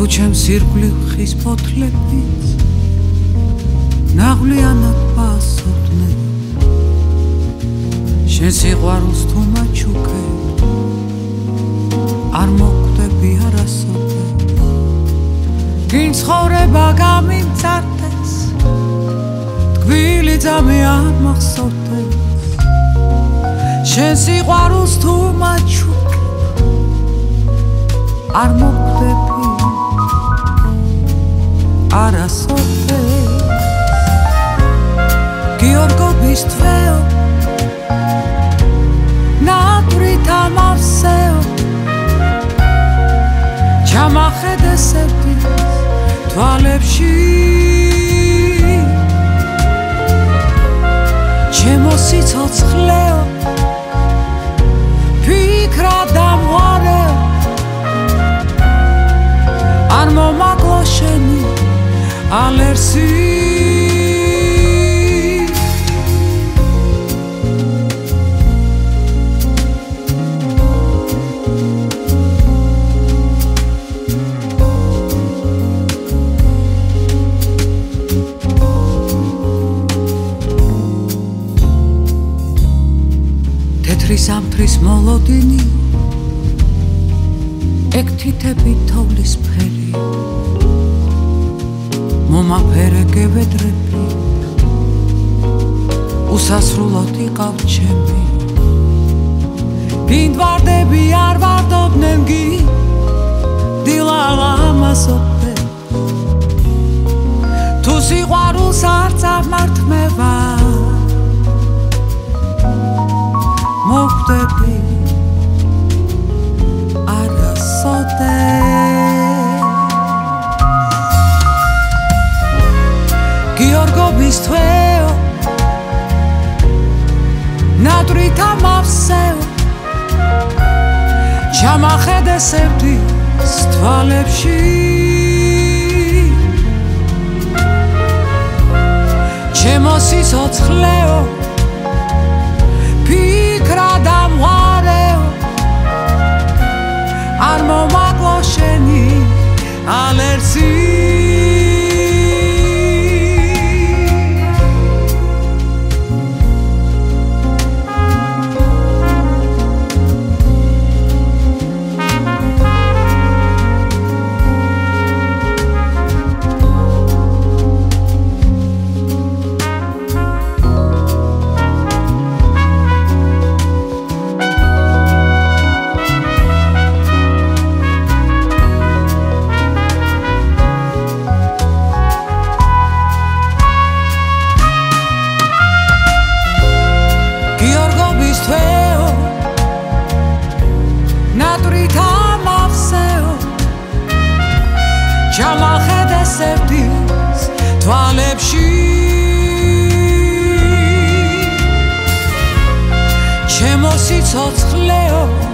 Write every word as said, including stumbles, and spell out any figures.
ჩემს ირგვლივ ხის ფოთლებიც ნაღვლიანად პასობდნენ შენ სიყვარულს თუ მაჩუქებ არ მოკვდები არასოდეს გინ ცხოვრება გამიმწარდეს თბილი ძამი არ მახსოვდეს შენ სიყვარულს თუ მაჩუქებ არ მოკვდები არასოდეს გიორგობის თვეო ნატრით ამავსეო ჩამახედე სევდის თვალებში ჩემო სიცოცხლეო ფიქრა დამღარეო არ მომაკლო შენი ალერსი თეთრი ზამთრის მოლოდინი ეკთითებით თოვლის ფერი მომაფერე გევედრები უსასრულოდ იყავ ჩემი ბინდვარდები არ ვარდობდნენ გი დილალა ამასობდე თუ სიყვარულს არ წარმართმევა მოკვდები გიორგობის თვეო ნატრით ამავსეო ჩამახედე სევდის თვალებში ჩემო სიცოცხლეო ფიქრა დამღარეო არ მომაკლო შენი ალერსი გიორგობის თვეო ნატრით ამავსეო ჩამახედე სევდის თვალებში ჩემო სიცოცხლეო